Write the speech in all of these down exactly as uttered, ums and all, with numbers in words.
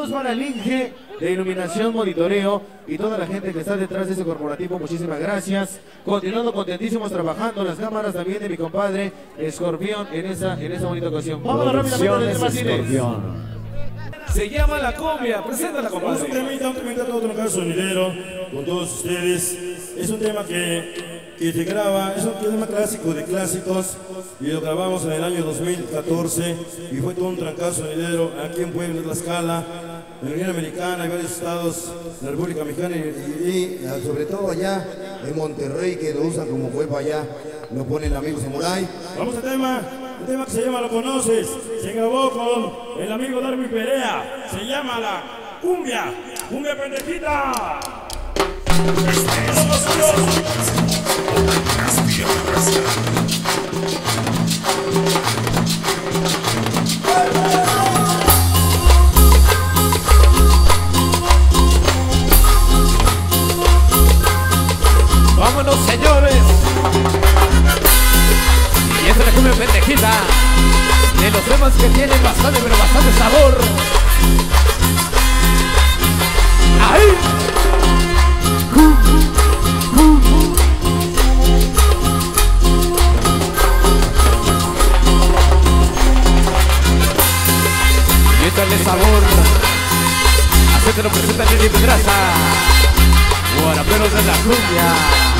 Saludos para el Inge de Iluminación, Monitoreo y toda la gente que está detrás de ese corporativo. Muchísimas gracias. Continuando contentísimos trabajando las cámaras también de mi compadre Escorpión en esa, en esa bonita ocasión. Vamos rápidamente a Escorpión. Se llama La Cumbia, preséntala, compadre. Un temita, un temita todo un caso sonidero con todos ustedes. Es un tema que, que se graba, es un tema clásico de clásicos y lo grabamos en el año dos mil catorce y fue todo un trancazo sonidero aquí en Puebla, Tlaxcala, en la Unión Americana, en varios estados de la República Mexicana y, y, y sobre todo allá en Monterrey, que lo usan como fue para allá, lo pone el amigo Samurai. Vamos al tema. Un tema que se llama Lo Conoces, se grabó con el amigo Darwin Perea, se llama La Cumbia, Cumbia Pendejita. Vámonos, señores. Y esta es la cumbia pendejita de los temas que tienen bastante, pero bastante sabor. ¡Ahí! Y esta es el sabor. Así te lo presenta Lili Pedraza, guaraperos de la cumbia.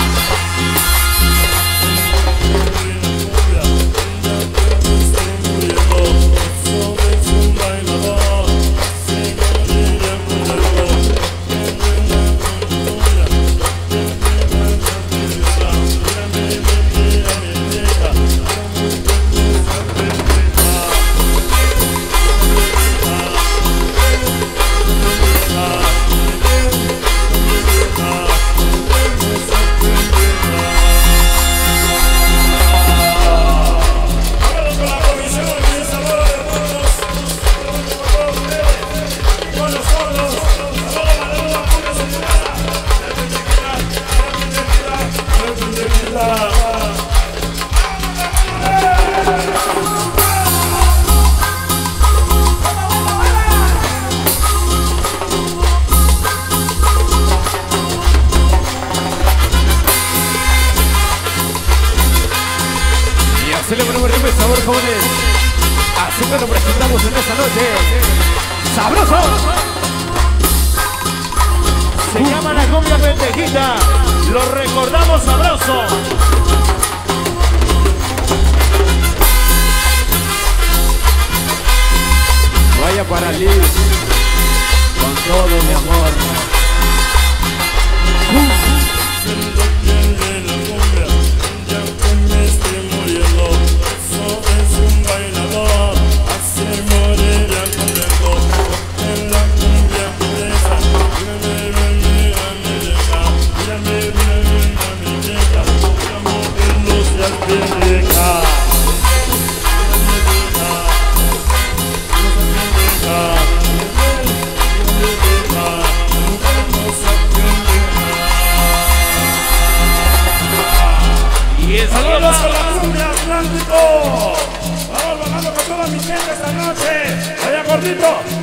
Así le ponemos ritmo y sabor, jóvenes. Así que lo presentamos en esta noche. ¡Sabroso! Se llama La Cumbia Pendejita. Lo recordamos sabroso. Vaya para Liz, con todo mi amor. ¡Saludos con la cumbia Atlántico! ¡Vamos bajando con toda mi gente esta noche! ¡Vaya gordito!